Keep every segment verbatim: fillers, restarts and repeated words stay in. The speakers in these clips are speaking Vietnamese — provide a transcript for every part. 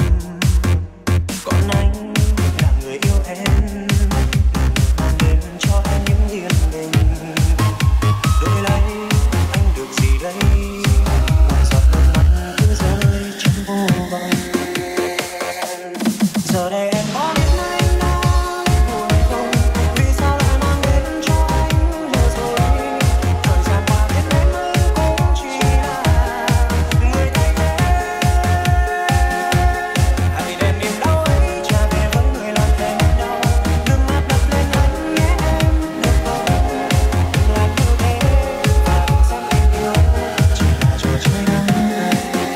còn anh là người yêu em, mang đến cho em những yên bình. Đổi lấy anh được gì đây, một giọt nước mắt cứ rơi trong vô vọng. Giờ đây em có biết anh đang buồn không, vì sao lại mang đến cho anh lừa dối. Thời gian qua biết đến anh cũng chỉ là người thay thế. Hãy đem niềm đau ấy trả về với người làm em đau. Đừng áp đặt lên anh nhé em, được không? Đừng làm như thế và đừng xem tình yêu chỉ là trò chơi đắng cay.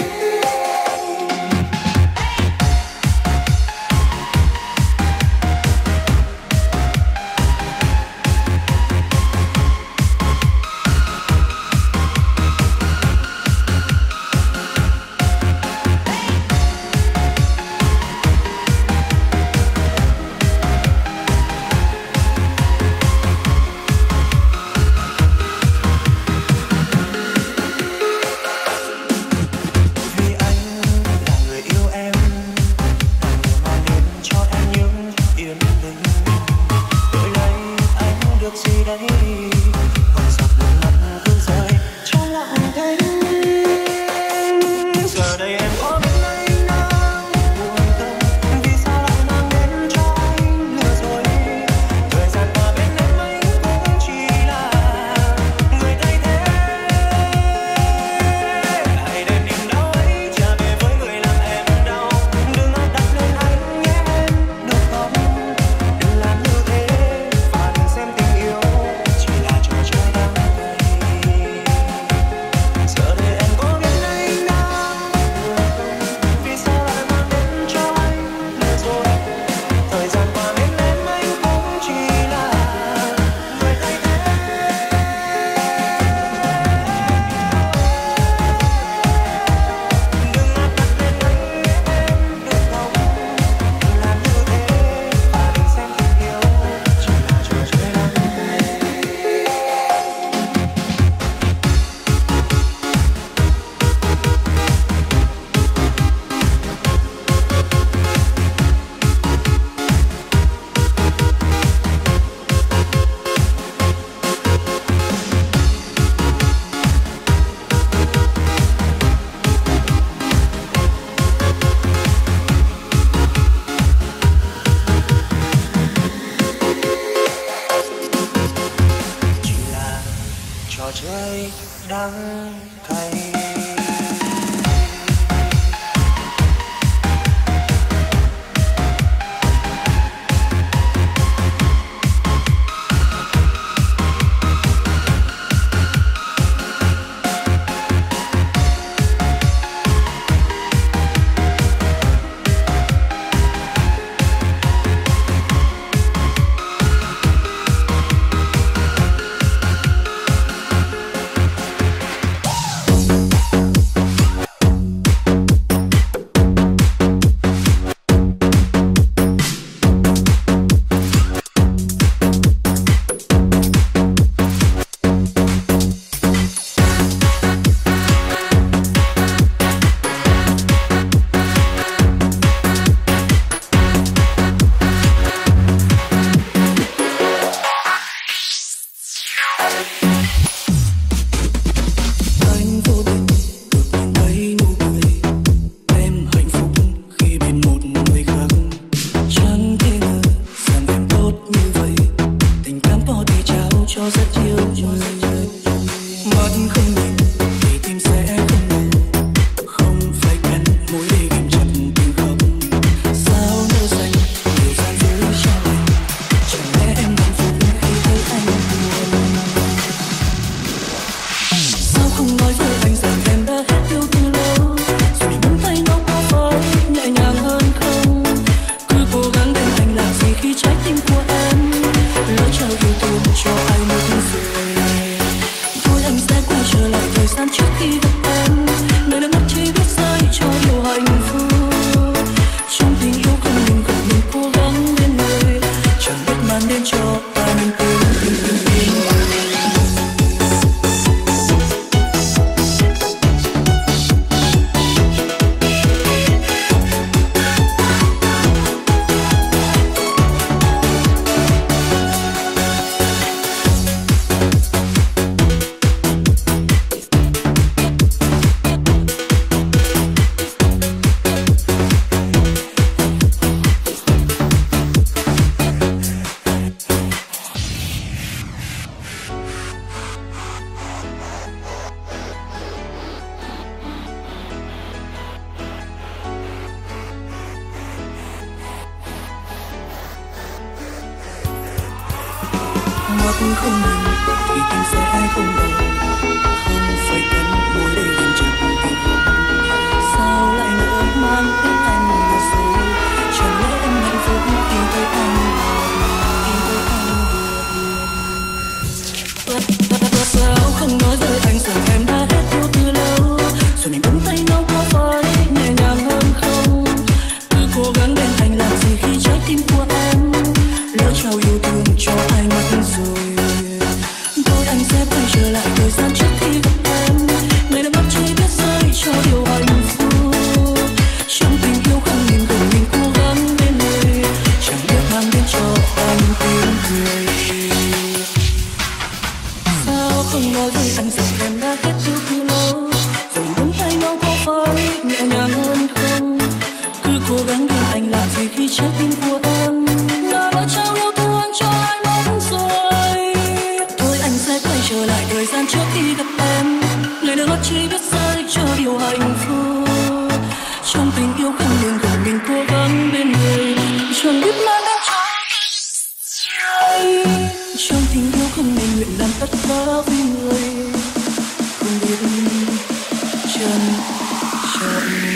Vì anh là người yêu em, là người mang đến cho em những yên bình. Đổi lấy anh được gì đây, một giọt nước mắt cứ rơi trong lặng thinh. Giờ đây em có biết anh đang buồn không, vì sao lại mang đến cho anh lừa dối. Thời gian qua bên em anh cũng chỉ là người thay thế. Hãy đem niềm đau ấy trả về với người làm em đau. Đừng áp đặt lên anh nhé em, được không? Đừng làm như thế và đừng xem tình yêu chỉ là trò chơi đắng cay. Giờ đây em có biết anh đang buồn không, vì sao lại mang đến cho anh lừa dối. Thời gian qua bên em anh cũng chỉ là người thay thế. Đừng áp đặt lên anh nhé em, được không? Đừng làm như thế và đừng xem tình yêu chỉ là trò chơi đắng cay. Chỉ là trò chơi đắng cay. mắt không nhìn thì tình sẽ không đầu, không phải cắn môi để gần chạm thì không. Sao lại nỡ mang tiếng anh là rồi, chẳng lẽ em hạnh phúc khi thấy anh buồn, khi thấy anh buồn. Sao không nói với anh rằng em đã hết yêu từ lâu, rồi này nắm tay nhau có phải nhẹ nhàng hơn không? Cứ cố gắng bên anh làm gì khi trái tim của em lỡ trao yêu thương cho ai mất rồi. Thôi anh sẽ quay trở lại thời gian trước khi gặp em, người đã mất chỉ biết rơi cho điều hạnh phúc. Trong tình yêu không nhìn cùng mình cố gắng bên người, chẳng biết mang đến cho anh tiếng cười. Sao không nói với anh rằng em đã hết yêu từ lâu, rồi nắm tay nhau có phải nhẹ nhàng hơn không? Cứ cố gắng bên anh làm gì khi trái tim của em đã lỡ trao yêu thương cho ai mất rồi. Thôi anh sẽ quay trở lại thời gian trước khi gặp em, lời nước mắt chỉ biết rơi cho điều hạnh phúc. Trong tình yêu không ngừng của mình cố gắng bên người, chẳng biết mang đến cho ai. Trong tình yêu không nên nguyện làm tất cả vì người, không biết trân trọng.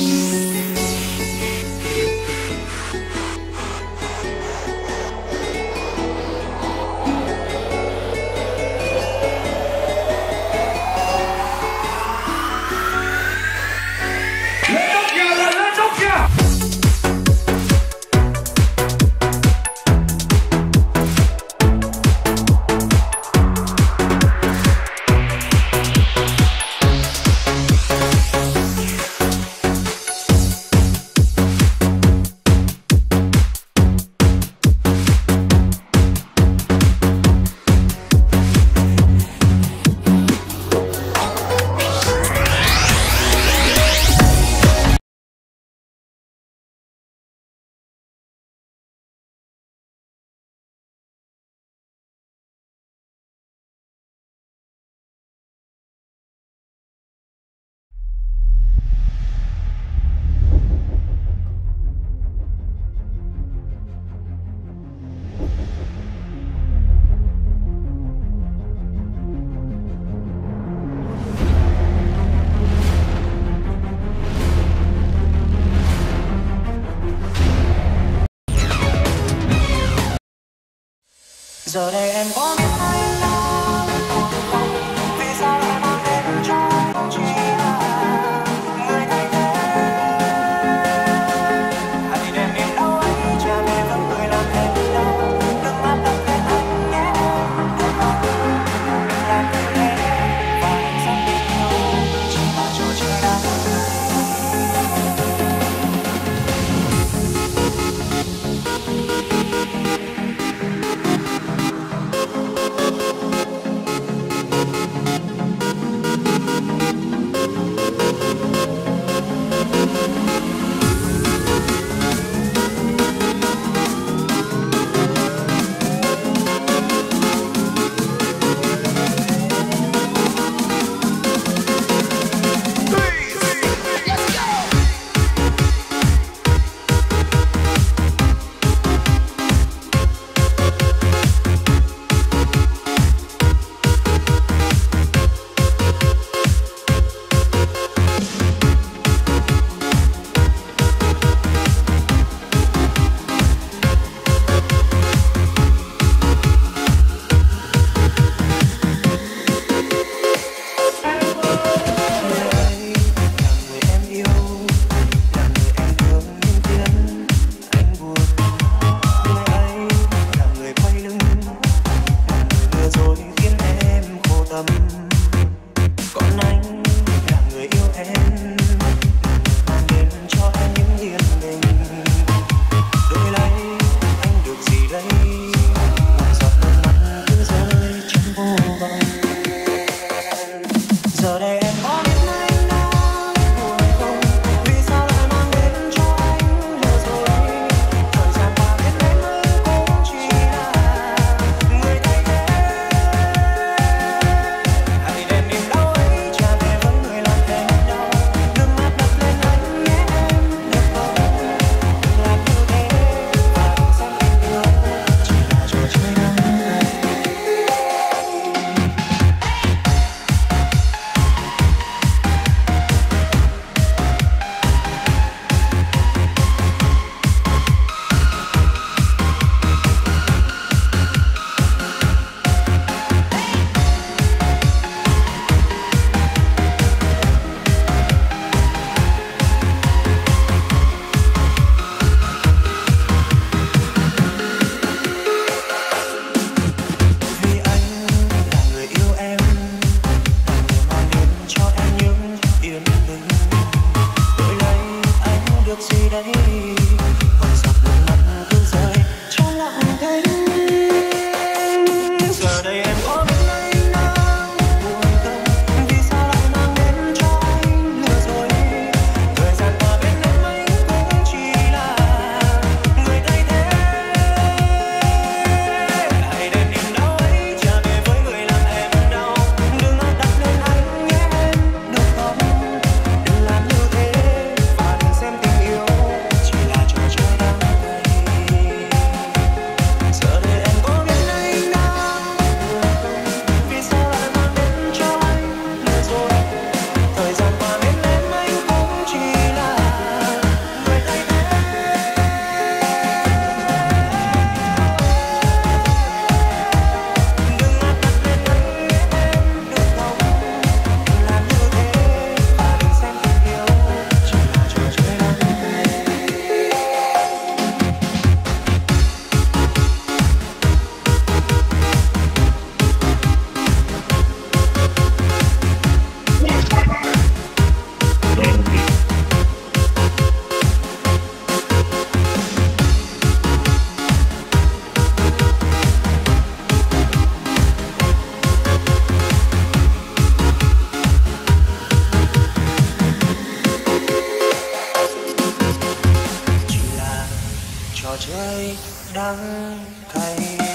Giờ đây em có biết anh đâu, vì sao lại mang đến cho anh chỉ là người thay thế. Hãy đi đem niềm đau ấy trả về vẫn người làm em đau. Đừng áp đặt lên anh nhé, đừng làm đừng làm như thế. Và anh sắp biết nhau chỉ là trò chơi đáng trò chơi đắng cay.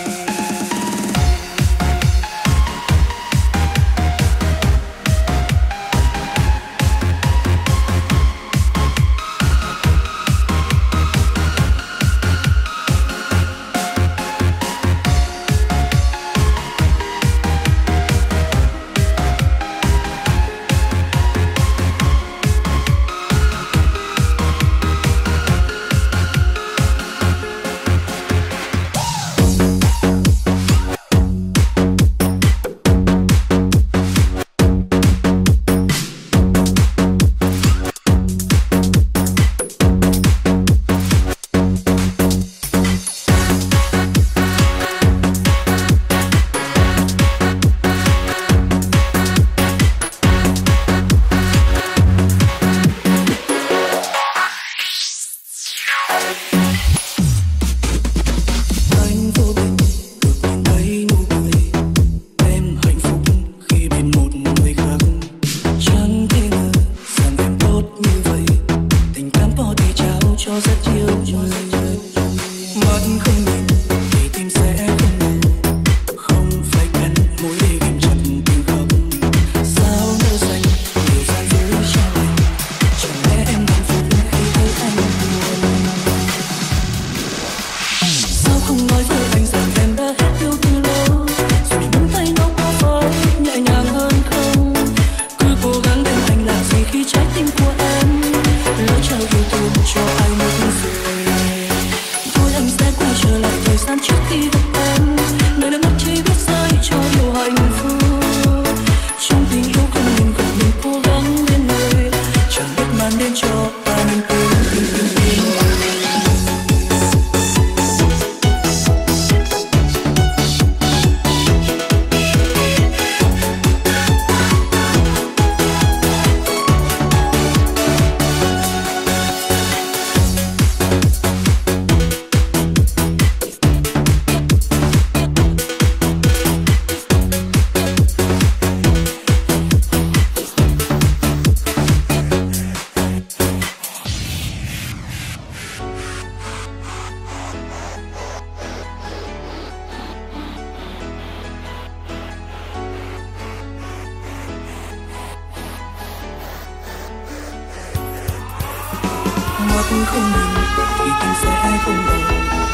Không nhìn thì tình sẽ không đầu,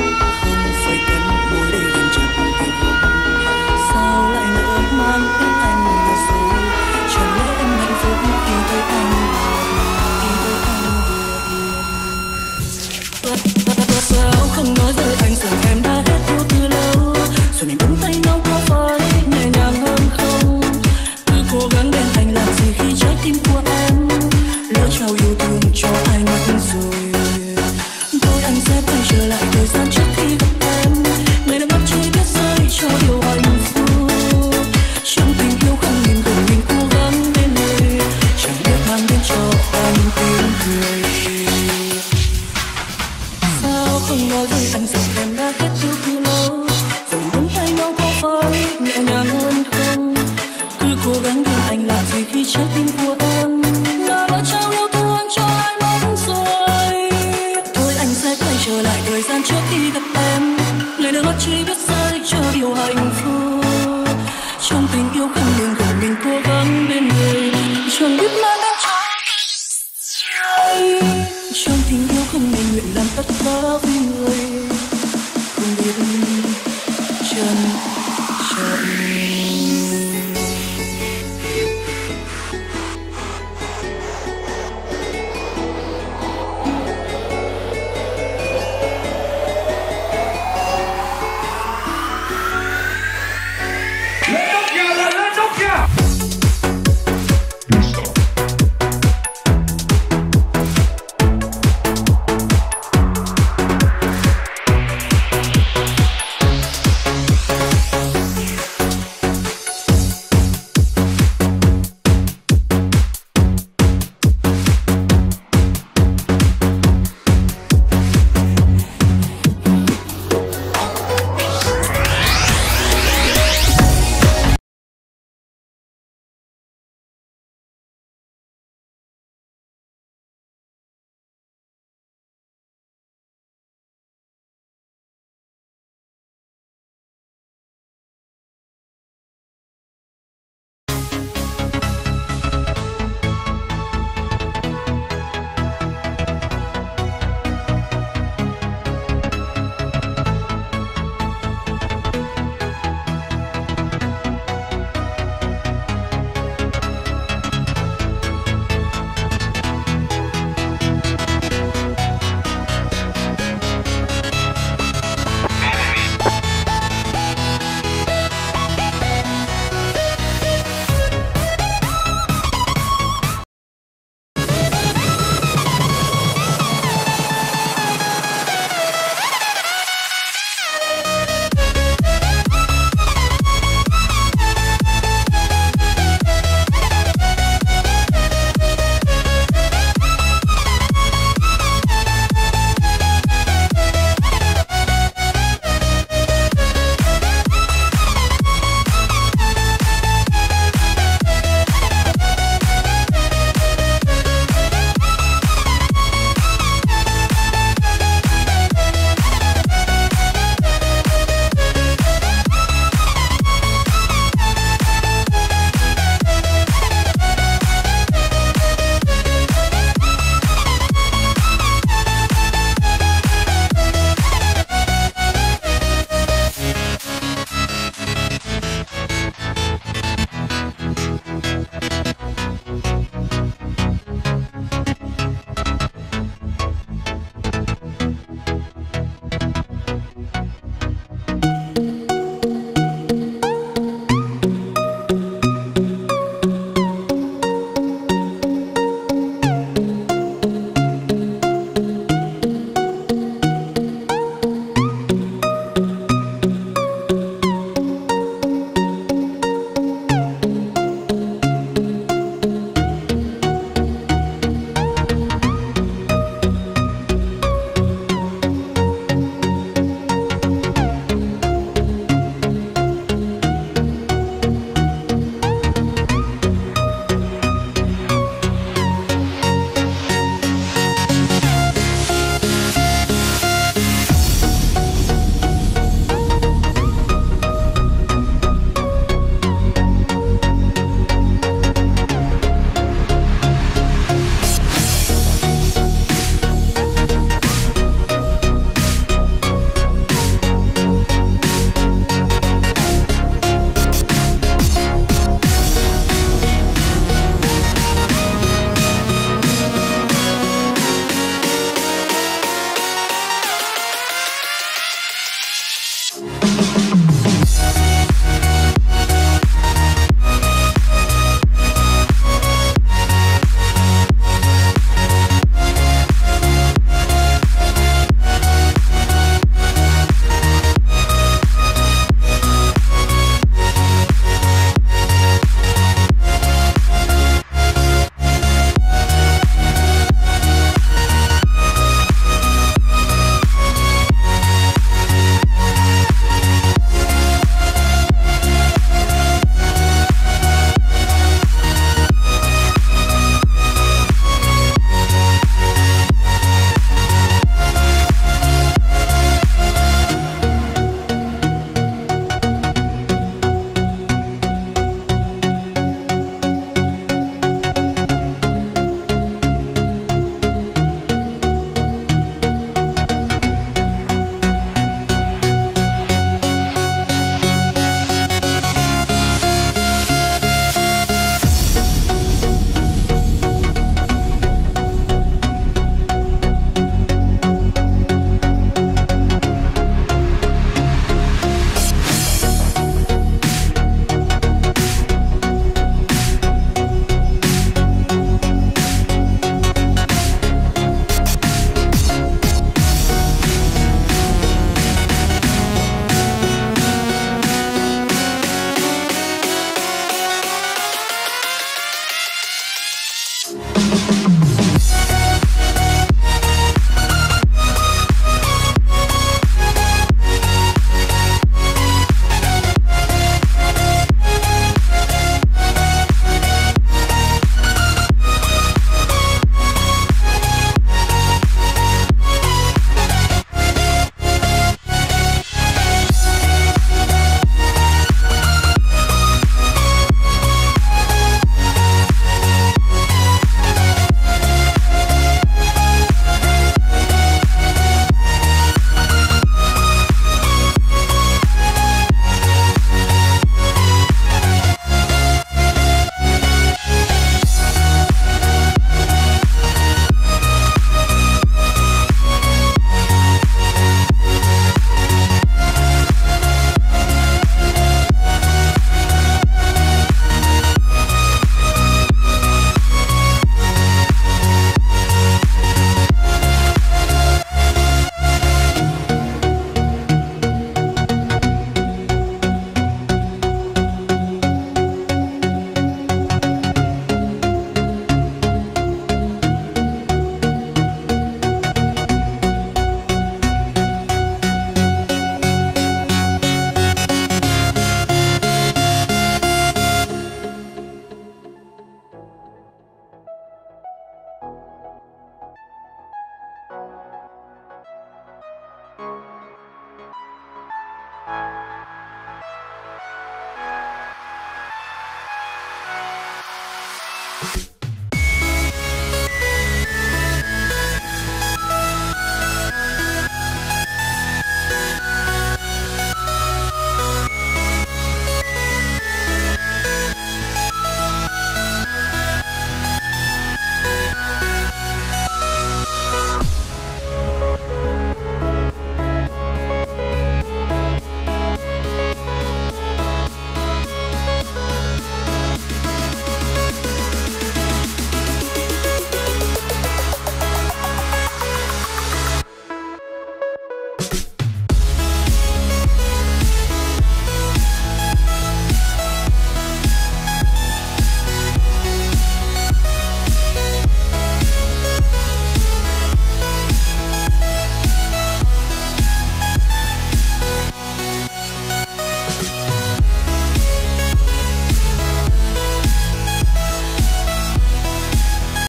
không phải cần môi để gần chặt tình không. Sao lại nỡ mang tiếng anh là rồi, chẳng lẽ em hạnh phúc khi thấy anh buồn, khi thấy anh buồn. Sao không nói với anh rằng em đã hết yêu từ lâu, rồi mình nắm tay nhau có phải nhẹ nhàng hơn không? Cứ cố gắng bên anh làm gì khi trái tim của em lỡ trao yêu thương cho ai mất rồi. Trở lại thời gian trước khi gặp em, ngày nước mắt chỉ biết rơi cho điều hạnh phúc. Trong tình yêu không nhìn cùng mình cố gắng bên người, chẳng biết mang đến cho anh tiếng cười. Sao không nói với anh rằng em đã hết yêu từ lâu, rồi nắm tay nhau có phải nhẹ nhàng hơn không? Cứ cố gắng bên anh làm gì khi trái tim của em đã lỡ trao yêu thương cho ai mất rồi. Thôi anh sẽ quay trở lại thời gian trước khi gặp em, lời nước mắt chỉ biết rơi cho điều hạnh phúc. Trong tình yêu không ngừng gửi mình cố gắng bên người, chẳng biết mang đến cho ai. Trong tình yêu không ngừng nguyện làm tất cả vì